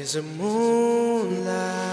is a moonlight.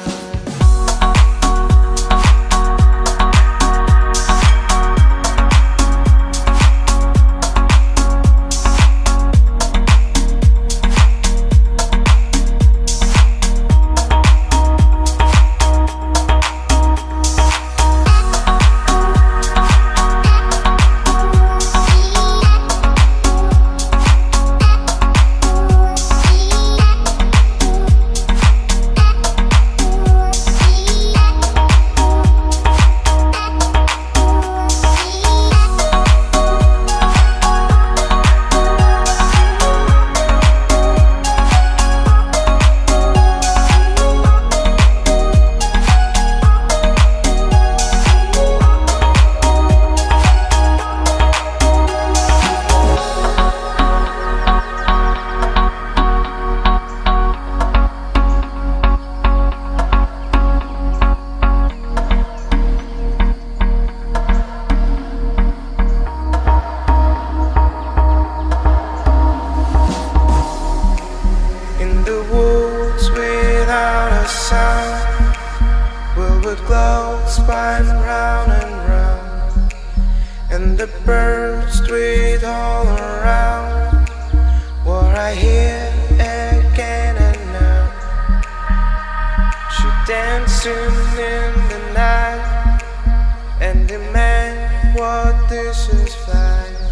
Sound, velvet glow spin round and round, and the birds tweet all around. What I hear again and now, she dancing in the night and demand what this is like.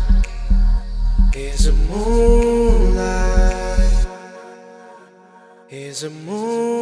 Is a moonlight, is a moonlight.